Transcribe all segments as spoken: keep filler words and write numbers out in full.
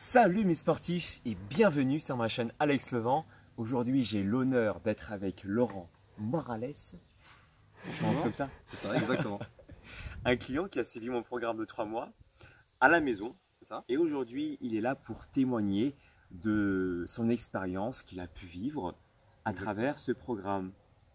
Salut mes sportifs et bienvenue sur ma chaîne Alex Levent. Aujourd'hui j'ai l'honneur d'être avec Laurent Morales. Je pense comme ça. C'est ça, exactement. Un client qui a suivi mon programme de trois mois à la maison. C'est ça. Et aujourd'hui il est là pour témoigner de son expérience qu'il a pu vivre à Exactement. travers ce programme.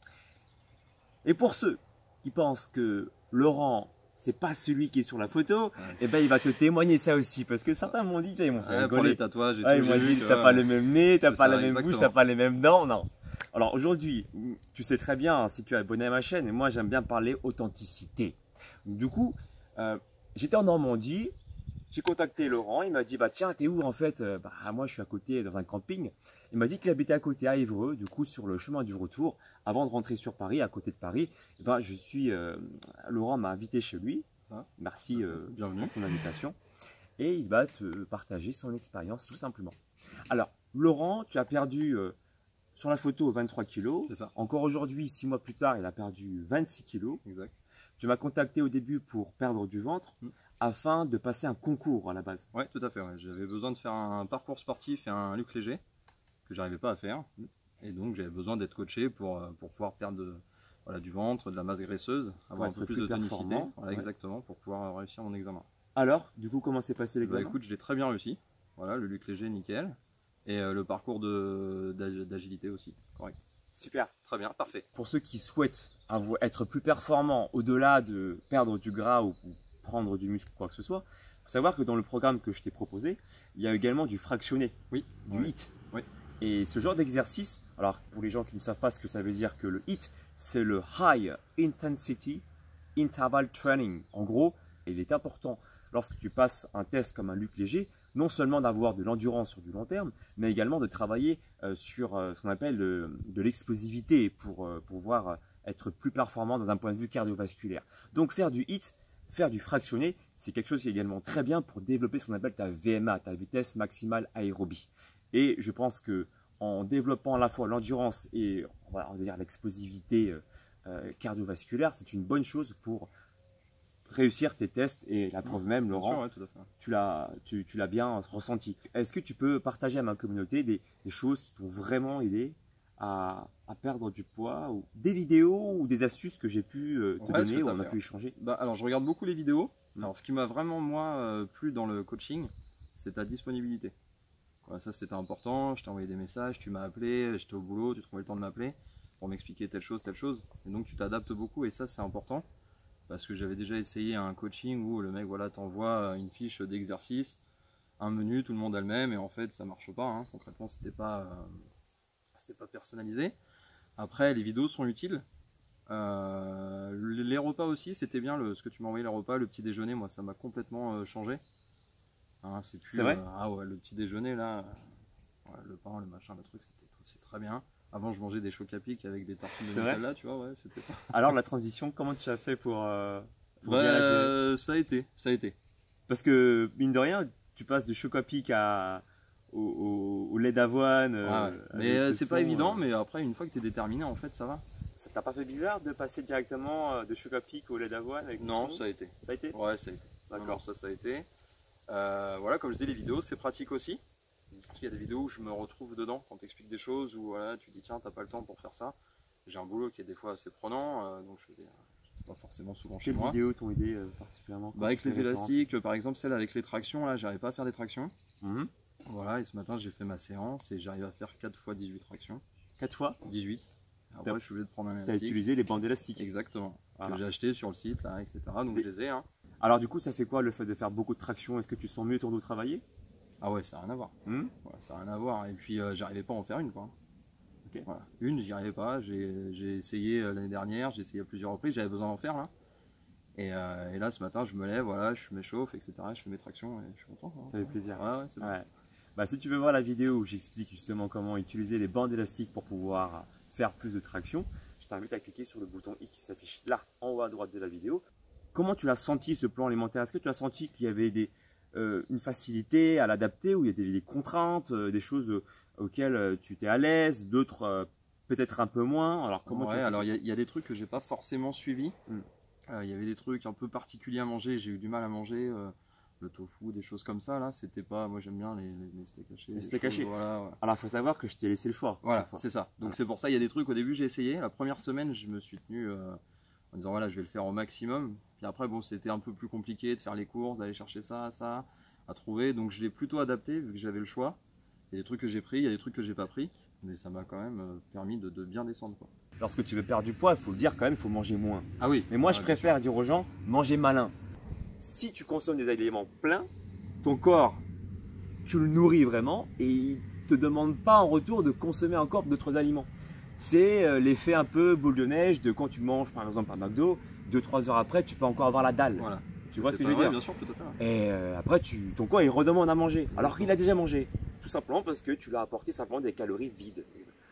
Et pour ceux qui pensent que Laurent c'est pas celui qui est sur la photo, Ouais. et ben il va te témoigner ça aussi parce que certains m'ont dit, ça, ils m'ont fait Ouais, pour rigoler. les tatouages et Ah, tout. ils m'ont j'ai dit, vu que, t'as ouais, pas le même nez, t'as c'est pas ça, la même exactement. bouche, t'as pas les mêmes dents, non. Alors aujourd'hui, tu sais très bien si tu es abonné à ma chaîne, et moi j'aime bien parler authenticité. Du coup, euh, j'étais en Normandie, j'ai contacté Laurent, il m'a dit, bah tiens, t'es où en fait? Bah moi je suis à côté dans un camping. Il m'a dit qu'il habitait à côté à Évreux, du coup sur le chemin du retour, avant de rentrer sur Paris, à côté de Paris, et ben, je suis, euh, Laurent m'a invité chez lui. Ça. Merci euh, Bienvenue. pour ton invitation. Et il va te partager son expérience tout simplement. Alors, Laurent, tu as perdu euh, sur la photo vingt-trois kilos. C'est ça. Encore aujourd'hui, six mois plus tard, il a perdu vingt-six kilos. Exact. Tu m'as contacté au début pour perdre du ventre Mm. afin de passer un concours à la base. Ouais, tout à fait. Ouais. J'avais besoin de faire un parcours sportif et un look léger que j'arrivais pas à faire. Et donc j'avais besoin d'être coaché pour, euh, pour pouvoir perdre de, voilà, du ventre, de la masse graisseuse, avoir un être peu plus plus de tonicité. performant. Voilà, Ouais. exactement, pour pouvoir réussir mon examen. Alors, du coup, comment s'est passé Bah, l'examen? écoute, je l'ai très bien réussi. Voilà, le look léger, nickel. Et euh, le parcours de- d'ag- d'agilité aussi, correct. Super. Très bien, parfait. Pour ceux qui souhaitent avoir- être plus performants au-delà de perdre du gras ou, ou prendre du muscle ou quoi que ce soit, il faut savoir que dans le programme que je t'ai proposé, il y a également du fractionné, Oui. du Ouais. HIIT. Oui. Et ce genre d'exercice, alors pour les gens qui ne savent pas ce que ça veut dire que le HIIT, c'est le High Intensity Interval Training. En gros, il est important lorsque tu passes un test comme un look léger, non seulement d'avoir de l'endurance sur du long terme, mais également de travailler euh, sur euh, ce qu'on appelle de, de l'explosivité pour euh, pouvoir euh, être plus performant dans un point de vue cardiovasculaire. Donc faire du HIIT, faire du fractionné, c'est quelque chose qui est également très bien pour développer ce qu'on appelle ta V M A, ta vitesse maximale aérobie. Et je pense que en développant à la fois l'endurance et voilà, on va dire l'explosivité euh, euh, cardiovasculaire, c'est une bonne chose pour réussir tes tests. Et la preuve même, Bien Laurent, sûr, ouais, tout à fait. tu l'as tu, tu l'as bien ressenti. Est-ce que tu peux partager à ma communauté des, des choses qui t'ont vraiment aidé à, à perdre du poids, ou des vidéos ou des astuces que j'ai pu euh, te Ouais, donner, tout où à on a fait. pu échanger? Bah, alors je regarde beaucoup les vidéos. Mm. Alors ce qui m'a vraiment moi euh, plu dans le coaching, c'est ta disponibilité. Voilà, ça c'était important, je t'ai envoyé des messages, tu m'as appelé, j'étais au boulot, tu trouvais le temps de m'appeler pour m'expliquer telle chose, telle chose. Et donc tu t'adaptes beaucoup et ça c'est important parce que j'avais déjà essayé un coaching où le mec voilà, t'envoie une fiche d'exercice, un menu, tout le monde a le même et en fait ça marche pas. Hein. Concrètement c'était pas, euh, c'était pas personnalisé. Après les vidéos sont utiles. Euh, les repas aussi, c'était bien le, ce que tu m'as envoyé, les repas, le petit déjeuner, moi ça m'a complètement euh, changé. Hein, c'est plus, C'est vrai euh, ah ouais, le petit déjeuner là, euh, ouais, le pain, le machin, le truc, c'était c'est très bien. Avant je mangeais des chocs à pic avec des tartines de C'est vrai Nutella, tu vois, ouais, c'était pas. Alors la transition, comment tu as fait pour, euh, pour Bah, bien la gérer? euh, ça a été, ça a été. Parce que mine de rien, tu passes de choc à pic à, au, au- au lait d'avoine. euh, Ah ouais. avec Mais euh, le c'est pas son, évident, euh. mais après une fois que tu es déterminé, en fait ça va. Ça t'a pas fait bizarre de passer directement euh, de choc à pic au lait d'avoine avec le Non, son? ça a été. Ça a été? Ouais, ça a été. Non, non, D'accord. ça, ça a été. Euh, voilà, comme je disais, les vidéos, c'est pratique aussi. Parce qu'il y a des vidéos où je me retrouve dedans quand tu expliques des choses où voilà, tu dis tiens, t'as pas le temps pour faire ça. J'ai un boulot qui est des fois assez prenant, euh, donc je faisais euh, pas forcément souvent chez Quelles moi. vidéos t'ont aidé euh, particulièrement quand Bah, avec tu fais les référence? élastiques, par exemple celle avec les tractions, là, j'arrive pas à faire des tractions. Mhm. Voilà, et ce matin j'ai fait ma séance et j'arrive à faire quatre fois dix-huit tractions. Quatre fois, dix-huit. Après, T'as- je suis obligé de prendre un tu as élastique. utilisé les bandes élastiques. Exactement. Voilà. Que j'ai acheté sur le site, là, et cetera. Donc Des- je les ai. Hein. Alors du coup, ça fait quoi le fait de faire beaucoup de traction? Est-ce que tu sens mieux ton dos travailler? Ah ouais, ça n'a rien à voir. Hmm. Voilà, ça n'a rien à voir. Et puis euh, j'arrivais pas à en faire une, quoi. Ok. Voilà. Une, j'y arrivais pas. J'ai j'ai essayé euh, l'année dernière, j'ai essayé à plusieurs reprises, j'avais besoin d'en faire là. Et, euh, et là, ce matin, je me lève, voilà, je m'échauffe, et cetera. Je fais mes tractions et je suis content. Hein. Ça fait plaisir. Ouais, ouais, c'est bon. Ouais. Bah, si tu veux voir la vidéo où j'explique justement comment utiliser les bandes élastiques pour pouvoir faire plus de traction, je t'invite à cliquer sur le bouton I qui s'affiche là en haut à droite de la vidéo. Comment tu l'as senti ce plan alimentaire? Est-ce que tu as senti qu'il y avait des, euh, une facilité à l'adapter, ou il y a des, des contraintes, euh, des choses euh, auxquelles euh, tu étais à l'aise, d'autres euh, peut-être un peu moins? Alors comment Ouais, tu as alors il y, a- il y a des trucs que j'ai pas forcément suivis. Mm. Euh, Il y avait des trucs un peu particuliers à manger, j'ai eu du mal à manger. euh, le tofu, des choses comme ça là, c'était pas, moi j'aime bien les, les, les steaks hachés. Les steaks hachés. Voilà, ouais. Alors, il faut savoir que je t'ai laissé le choix. Voilà, c'est ça. Donc voilà. C'est pour ça, il y a des trucs, au début j'ai essayé, la première semaine je me suis tenu euh, en disant voilà, je vais le faire au maximum. Puis après, bon, c'était un peu plus compliqué de faire les courses, d'aller chercher ça, ça, à trouver. Donc je l'ai plutôt adapté vu que j'avais le choix. Il y a des trucs que j'ai pris, il y a des trucs que j'ai pas pris, mais ça m'a quand même euh, permis de, de bien descendre, quoi. Lorsque tu veux perdre du poids, il faut le dire quand même, il faut manger moins. Ah oui. Mais moi, ah, je préfère dire aux gens, mangez malin. Si tu consommes des aliments pleins, ton corps, tu le nourris vraiment et il ne te demande pas en retour de consommer encore d'autres aliments. C'est euh, l'effet un peu boule de neige de quand tu manges par exemple un McDo, deux trois heures après, tu peux encore avoir la dalle. Voilà. Tu vois ce que je veux vrai, dire? Bien sûr, tout à fait. Et euh, après, tu, ton corps, il redemande à manger, alors qu'il a déjà mangé. Tout simplement parce que tu lui as apporté simplement des calories vides.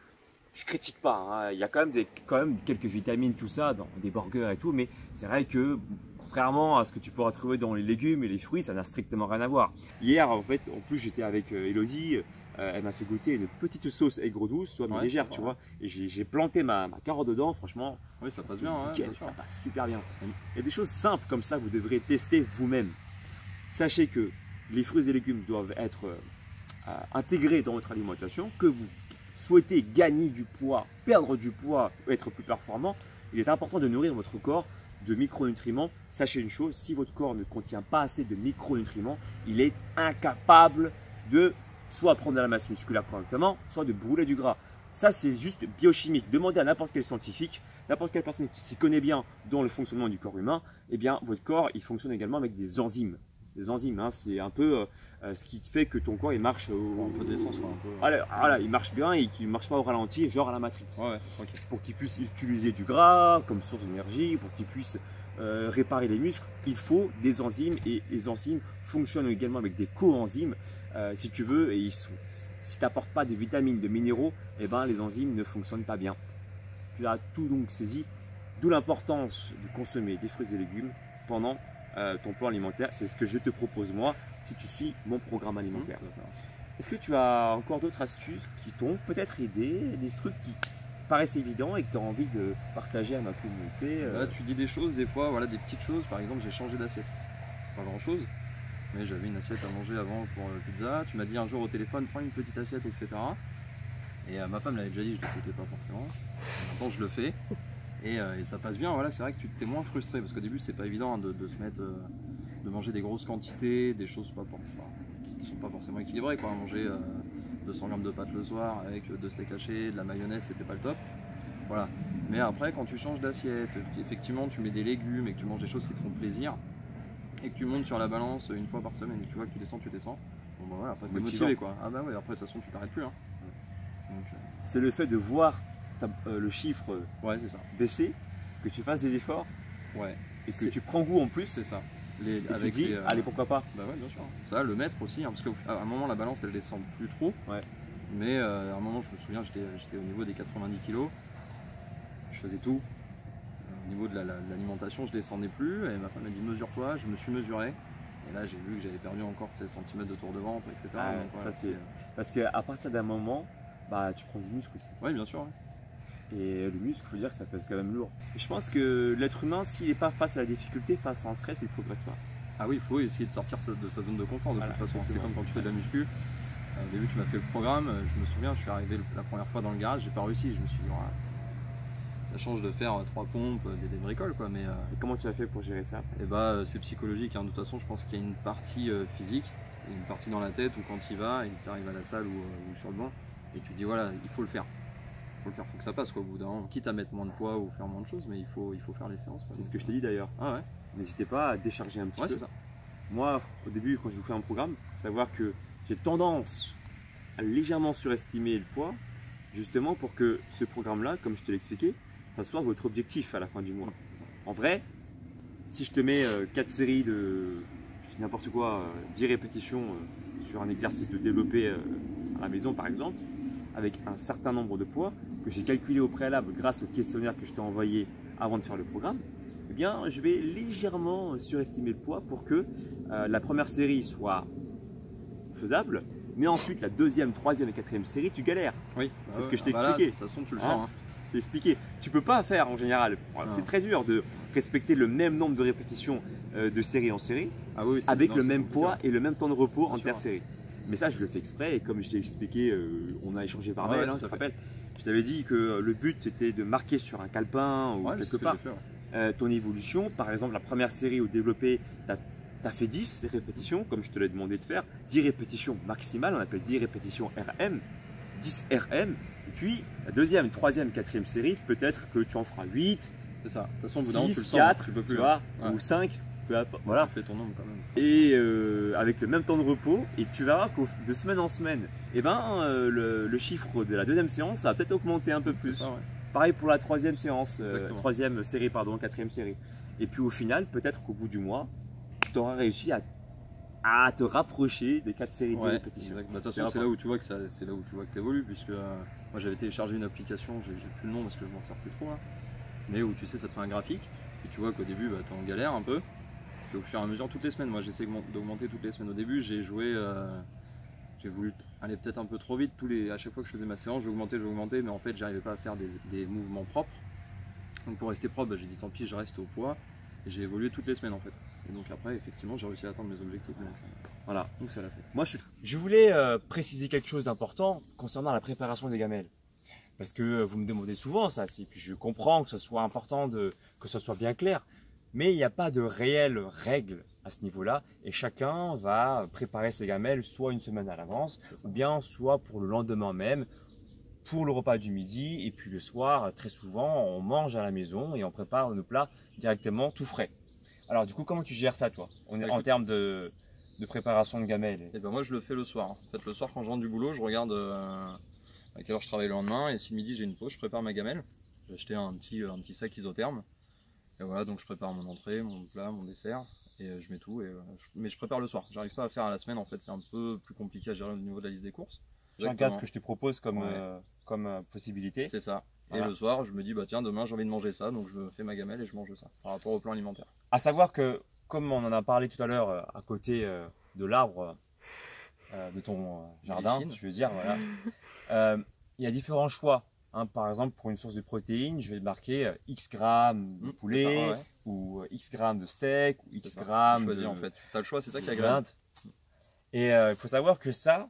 Je critique pas, hein. Il y a quand même, des, quand même quelques vitamines, tout ça, dans des burgers et tout, mais c'est vrai que contrairement à ce que tu pourras trouver dans les légumes et les fruits, ça n'a strictement rien à voir. Hier, en fait, en plus, j'étais avec euh, Elodie, euh, elle m'a fait goûter une petite sauce aigre douce, soit mais Ouais, légère, tu vois, et j'ai planté ma, ma carotte dedans, franchement. Oui, ça passe bien, nickel, ouais, bien sûr. ça passe super bien. Oui. Il y a des choses simples comme ça, vous devrez tester vous-même. Sachez que les fruits et légumes doivent être euh, intégrés dans votre alimentation, que vous souhaitez gagner du poids, perdre du poids, être plus performant, il est important de nourrir votre corps de micronutriments. Sachez une chose, si votre corps ne contient pas assez de micronutriments, il est incapable de soit prendre de la masse musculaire correctement, soit de brûler du gras. Ça, c'est juste biochimique. Demandez à n'importe quel scientifique, n'importe quelle personne qui s'y connaît bien dans le fonctionnement du corps humain, eh bien, votre corps, il fonctionne également avec des enzymes. Des enzymes, hein, c'est un peu euh, ce qui fait que ton corps il marche au, Un peu d'essence, quoi. Un peu, voilà, voilà, il marche bien et qu'il ne marche pas au ralenti, genre à la Matrix. Ouais, ouais, ok. Pour qu'il puisse utiliser du gras comme source d'énergie, pour qu'il puisse euh, réparer les muscles, il faut des enzymes et les enzymes fonctionnent également avec des coenzymes. Euh, si tu veux, et ils sont, si tu n'apportes pas de vitamines, de minéraux, eh ben, les enzymes ne fonctionnent pas bien. Tu as tout donc saisi, d'où l'importance de consommer des fruits et légumes pendant Euh, ton plan alimentaire. C'est ce que je te propose moi si tu suis mon programme alimentaire. Mmh. Est-ce que tu as encore d'autres astuces qui t'ont peut-être aidé, des trucs qui paraissent évidents et que tu as envie de partager à ma communauté? Là, tu dis des choses, des fois, voilà, des petites choses. Par exemple, j'ai changé d'assiette. C'est pas grand chose, mais j'avais une assiette à manger avant pour la pizza. Tu m'as dit un jour au téléphone, prends une petite assiette, et cetera. Et euh, ma femme l'avait déjà dit, je ne l'écoutais pas forcément. Maintenant, je le fais. Et, euh, et ça passe bien, voilà, c'est vrai que tu t'es moins frustré parce qu'au début c'est pas évident hein, de, de se mettre, euh, de manger des grosses quantités, des choses pas pour, enfin, qui sont pas forcément équilibrées, quoi. Manger euh, deux cents grammes de pâtes le soir avec deux steaks hachés, de la mayonnaise, c'était pas le top. Voilà. Mais après quand tu changes d'assiette, effectivement tu mets des légumes et que tu manges des choses qui te font plaisir et que tu montes sur la balance une fois par semaine et que tu vois que tu descends, tu descends, bon bah voilà, après t'es motivé quoi. Ah bah ouais, après de toute façon tu t'arrêtes plus. Hein. Donc, euh... c'est le fait de voir Euh, le chiffre ouais, c'est ça. baisser, que tu fasses des efforts, ouais. Et que tu prends goût en plus, c'est ça. Les, et avec tu dis, les, euh... allez pourquoi pas. Bah ouais, bien sûr. Ça, le mettre aussi, hein, parce qu'à un moment la balance elle descend plus trop. Ouais. Mais euh, à un moment je me souviens, j'étais au niveau des quatre-vingt-dix kilos, je faisais tout. Euh, au niveau de l'alimentation, la, la, je descendais plus. Et ma femme m'a dit mesure-toi, je me suis mesuré. Et là j'ai vu que j'avais perdu encore ces centimètres de tour de ventre, et cetera. Ah, donc, voilà, ça, parce qu'à partir d'un moment, bah, tu prends du muscle aussi. Oui, bien sûr. Ouais. Et le muscle, il faut dire que ça pèse quand même lourd. Et je pense que l'être humain, s'il n'est pas face à la difficulté, face à un stress, il ne progresse pas. Ah oui, il faut essayer de sortir de sa zone de confort de voilà, toute façon. C'est comme quand tu fais de la muscu. Au début, tu m'as fait le programme. Je me souviens, je suis arrivé la première fois dans le garage, j'ai pas réussi. Je me suis dit, oh, ça change de faire trois pompes, des, des bricoles quoi. Mais, et comment tu as fait pour gérer ça? Et bah, c'est psychologique. Hein. De toute façon, je pense qu'il y a une partie physique, et une partie dans la tête où quand tu y vas, et tu arrives à la salle ou, ou sur le banc, et tu te dis, voilà, il faut le faire. Faut le faire, faut que ça passe quoi, au bout d'un moment, quitte à mettre moins de poids ou faire moins de choses, mais il faut, il faut faire les séances. C'est ce que je t'ai dit d'ailleurs. Ah ouais. N'hésitez pas à décharger un petit ouais, peu. Ça. Moi, au début, quand je vous fais un programme, faut savoir que j'ai tendance à légèrement surestimer le poids, justement pour que ce programme-là, comme je te l'ai expliqué, ça soit votre objectif à la fin du mois. En vrai, si je te mets euh, quatre séries de n'importe quoi, euh, dix répétitions euh, sur un exercice de développé euh, à la maison par exemple, avec un certain nombre de poids que j'ai calculé au préalable grâce au questionnaire que je t'ai envoyé avant de faire le programme, eh bien, je vais légèrement surestimer le poids pour que euh, la première série soit faisable, mais ensuite la deuxième, troisième et quatrième série, tu galères. Oui, c'est bah ce ouais, que je t'ai bah expliqué. De toute façon, tu le hein, sens. Hein. Je t'ai expliqué. Tu peux pas faire en général. C'est très dur de respecter le même nombre de répétitions euh, de série en série, Ah oui, c'est- avec non, le c'est même compliqué. poids et le même temps de repos Bien sûr. inter-série. Mais ça, je le fais exprès et comme je t'ai expliqué, euh, on a échangé par Ouais, mail, ouais, hein, tout tu te à fait. rappelles. Je t'avais dit que euh, le but c'était de marquer sur un calepin ou Ouais, c'est quelque ce que part j'ai fait, ouais. euh, ton évolution. Par exemple, la première série au développé, tu as fait dix répétitions, comme je te l'ai demandé de faire, dix répétitions maximales, on appelle dix répétitions R M, dix R M. Et puis, la deuxième, troisième, quatrième série, peut-être que tu en feras huit, C'est ça. De toute façon, au bout d'un moment, tu le six, sens. quatre, tu peux plus. tu vois, Ouais. ou cinq, peu importe. Voilà. Tu fais ton nombre quand même. Et euh, avec le même temps de repos, et tu verras que de semaine en semaine, eh ben, euh, le, le chiffre de la deuxième séance ça va peut-être augmenter un peu plus. C'est ça, ouais. Pareil pour la troisième séance, euh, Exactement. troisième série, pardon, quatrième série. Et puis au final, peut-être qu'au bout du mois, tu auras réussi à, à te rapprocher des quatre séries de Ouais, répétitions. exact. Bah, de toute C'est façon, c'est important. là où tu vois que ça, c'est là où tu vois que t'évolues, puisque euh, moi j'avais téléchargé une application, j'ai j'ai plus le nom parce que je m'en sers plus trop là, mais où tu sais ça te fait un graphique et tu vois qu'au début bah, t'es en galère un peu. Et au fur et à mesure toutes les semaines, moi j'essaie d'augmenter toutes les semaines. Au début j'ai joué, euh, j'ai voulu aller peut-être un peu trop vite. Tous les, à chaque fois que je faisais ma séance, j'augmentais, j'augmentais, mais en fait j'arrivais pas à faire des, des mouvements propres. Donc pour rester propre, bah, j'ai dit tant pis, je reste au poids. Et j'ai évolué toutes les semaines en fait. Et donc après, effectivement, j'ai réussi à atteindre mes objectifs. Donc, euh, Voilà. donc ça l'a fait. Moi, je, je voulais euh, préciser quelque chose d'important concernant la préparation des gamelles. Parce que euh, vous me demandez souvent ça, et puis je comprends que ce soit important, de, que ce soit bien clair, mais il n'y a pas de réelles règles à ce niveau-là, et chacun va préparer ses gamelles soit une semaine à l'avance, ou bien soit pour le lendemain même, pour le repas du midi, et puis le soir, très souvent, on mange à la maison et on prépare nos plats directement tout frais. Alors du coup, comment tu gères ça toi, on est, Bah, en écoute, de, de préparation de gamelles? Et ben moi je le fais le soir. En fait le soir quand je rentre du boulot, je regarde euh, à quelle heure je travaille le lendemain et si le midi j'ai une pause, je prépare ma gamelle. J'ai acheté un petit, un petit sac isotherme. Et voilà, donc je prépare mon entrée, mon plat, mon dessert et euh, je mets tout. Et, euh, je- mais je prépare le soir. J'arrive pas à faire à la semaine en fait, c'est un peu plus compliqué à gérer au niveau de la liste des courses. Je regarde ce que je te propose comme, Ouais. euh, comme euh, possibilité. C'est ça. Voilà. Et le soir, je me dis bah tiens demain j'ai envie de manger ça, donc je me fais ma gamelle et je mange ça par rapport au plan alimentaire. À savoir que, comme on en a parlé tout à l'heure, euh, à côté euh, de l'arbre euh, de ton euh, jardin, Piscine. je veux dire, voilà, euh, il y a différents choix. Hein. Par exemple, pour une source de protéines, je vais marquer euh, X grammes de Mmh, poulet, c'est ça, ouais, ouais. ou euh, X grammes de steak, ou C'est X ça. grammes Tu choisis de, en fait. Tu as le choix, c'est ça qui est de agréable. dinde. Et euh, il faut savoir que ça,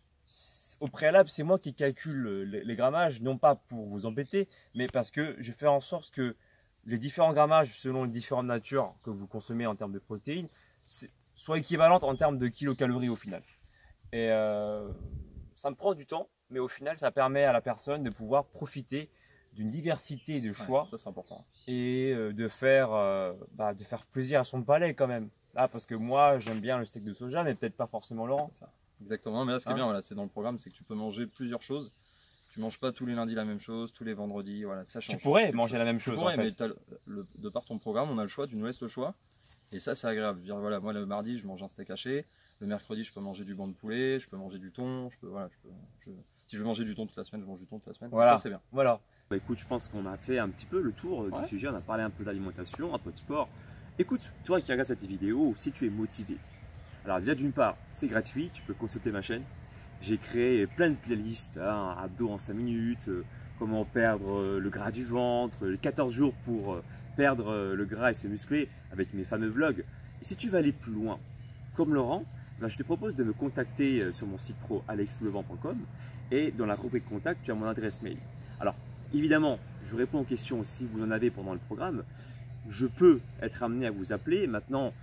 c- au préalable, c'est moi qui calcule euh, les, les grammages, non pas pour vous embêter, mais parce que je fais en sorte que les différents grammages, selon les différentes natures que vous consommez en termes de protéines, c'est- soient équivalentes en termes de kilocalories au final. Et euh, ça me prend du temps, mais au final, ça permet à la personne de pouvoir profiter d'une diversité de choix Ouais, ça c'est important. et euh, de faire, euh, bah, de faire plaisir à son palais quand même. Là, parce que moi, j'aime bien le steak de soja, mais peut-être pas forcément Laurent. C'est ça. Exactement, mais là ce qui est Hein? bien, voilà, c'est dans le programme, c'est que tu peux manger plusieurs choses. Tu manges pas tous les lundis la même chose, tous les vendredis, voilà, ça change. Tu pourrais Tu manger peux- la même Tu chose pourrais, en fait. mais t'as le- le- de par ton programme, on a le choix, tu nous laisses le choix. Et ça, c'est agréable. Je veux dire, voilà, moi le mardi, je mange un steak haché. Le mercredi, je peux manger du banc de poulet, je peux manger du thon. Je peux, voilà, je peux, je- si je veux manger du thon toute la semaine, je mange du thon toute la semaine. Voilà. Ça, c'est bien. Voilà. Bah écoute, je pense qu'on a fait un petit peu le tour euh, Ouais. du sujet. On a parlé un peu d'alimentation, un peu de sport. Écoute, toi qui regardes cette vidéo, si tu es motivé, alors déjà d'une part, c'est gratuit, tu peux consulter ma chaîne. J'ai créé plein de playlists, hein, abdos en cinq minutes, euh, comment perdre euh, le gras du ventre, les quatorze jours pour euh, perdre euh, le gras et se muscler avec mes fameux vlogs. Et si tu veux aller plus loin, comme Laurent, ben, je te propose de me contacter euh, sur mon site pro alex levent point com et dans la rubrique contact, tu as mon adresse mail. Alors évidemment, je réponds aux questions si vous en avez pendant le programme. Je peux être amené à vous appeler. Maintenant,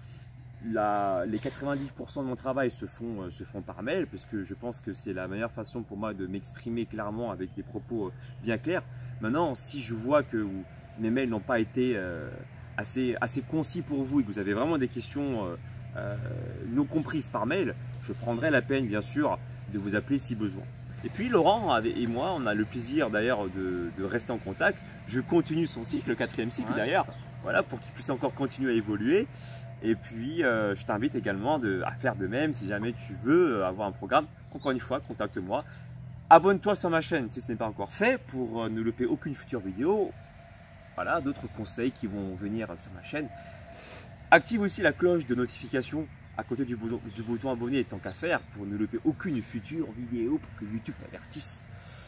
la, les quatre-vingt-dix pour cent de mon travail se font, euh, se font par mail parce que je pense que c'est la meilleure façon pour moi de m'exprimer clairement avec des propos euh, bien clairs. Maintenant, si je vois que vous, mes mails n'ont pas été euh, assez, assez concis pour vous et que vous avez vraiment des questions euh, euh, non comprises par mail, je prendrai la peine bien sûr de vous appeler si besoin. Et puis Laurent avait- et moi, on a le plaisir d'ailleurs de, de rester en contact. Je continue son cycle, le quatrième cycle Ouais, d'ailleurs, c'est ça. voilà, pour qu'il puisse encore continuer à évoluer. Et puis, euh, je t'invite également de, à faire de même si jamais tu veux avoir un programme. Encore une fois, contacte-moi. Abonne-toi sur ma chaîne si ce n'est pas encore fait pour euh, ne louper aucune future vidéo. Voilà, d'autres conseils qui vont venir sur ma chaîne. Active aussi la cloche de notification à côté du bouton, du bouton abonné tant qu'à faire pour ne louper aucune future vidéo pour que YouTube t'avertisse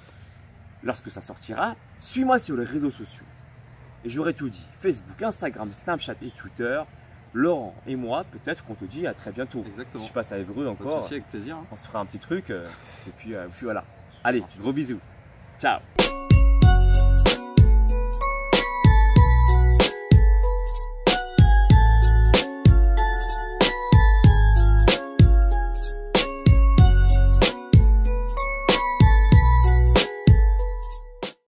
lorsque ça sortira. Suis-moi sur les réseaux sociaux. Et j'aurai tout dit, Facebook, Instagram, Snapchat et Twitter. Laurent et moi, peut-être qu'on te dit à très bientôt. Exactement. Si je passe à Évreux Pas de encore, souci, avec plaisir. Hein. on se fera un petit truc. euh, et puis, euh, puis voilà. Allez, gros bisous. Ciao.